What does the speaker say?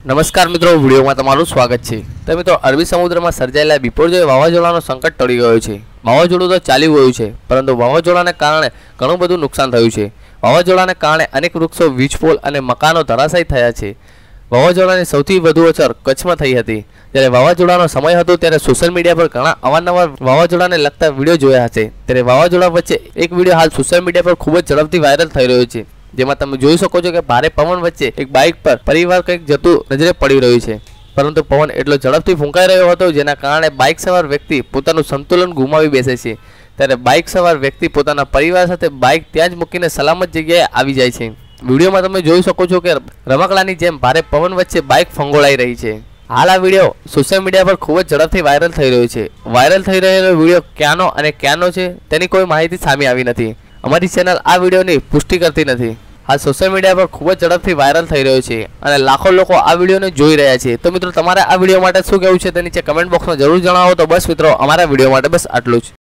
નમસ્કાર મિત્રો, વિડીયોમાં તમારું સ્વાગત છે। તો મિત્રો, અરબી સમુદ્રમાં સર્જાયેલા બિપોરજોય વાવાઝોડાનો સંકટ ટળી ગયો છે। વાવાઝોડું તો ચાલી ગયું છે, પરંતુ વાવાઝોડાને કારણે ઘણું બધું નુકસાન થયું છે। વાવાઝોડાને કારણે અનેક વૃક્ષો, વીજ પોલ અને મકાનો ધરાશાયી થયા છે। વાવાઝોડાની સૌથી વધુ અસર કચ્છમાં થઈ હતી। જ્યારે વાવાઝોડાનો સમય હતો ત્યારે સોશિયલ મીડિયા પર ઘણા અવારનવાર વાવાઝોડાને લગતા વિડીયો જોયા હશે। ત્યારે વાવાઝોડા વચ્ચે એક વિડીયો હાલ સોશિયલ મીડિયા પર ખૂબ જ ઝડપથી વાયરલ થઈ રહ્યો છે, જેમાં તમે જોઈ શકો છો કે ભારે પવન વચ્ચે એક બાઇક પર પરિવાર કંઈક જતું નજરે પડી રહ્યું છે, પરંતુ પવન એટલો ઝડપથી ફૂંકાઈ રહ્યો હતો જેના કારણે બાઇક સવાર વ્યક્તિ પોતાનું સંતુલન ગુમાવી બેસે છે। ત્યારે બાઇક સવાર વ્યક્તિ પોતાના પરિવાર સાથે બાઇક ત્યાં જ મૂકીને સલામત જગ્યાએ આવી જાય છે। વિડીયોમાં તમે જોઈ શકો છો કે રમકડાની જેમ ભારે પવન વચ્ચે બાઇક ફંગોળાઈ રહી છે। હાલ આ વિડીયો સોશિયલ મીડિયા પર ખૂબ જ ઝડપથી વાયરલ થઈ રહ્યો છે। વાયરલ થઈ રહેલો વિડીયો ક્યાંનો અને ક્યાંનો છે તેની કોઈ માહિતી સામે આવી નથી। અમારી ચેનલ આ વિડીયોની પુષ્ટિ કરતી નથી। હાલ સોશિયલ મીડિયા પર ખૂબ જ ઝડપથી વાયરલ થઈ રહ્યો છે અને લાખો લોકો આ વિડીયોને જોઈ રહ્યા છે। તો મિત્રો, તમારે આ વિડીયો માટે શું કહેવું છે તે નીચે કમેન્ટ બોક્સમાં જરૂર જણાવો। તો બસ મિત્રો, અમારા વિડીયો માટે બસ આટલું જ।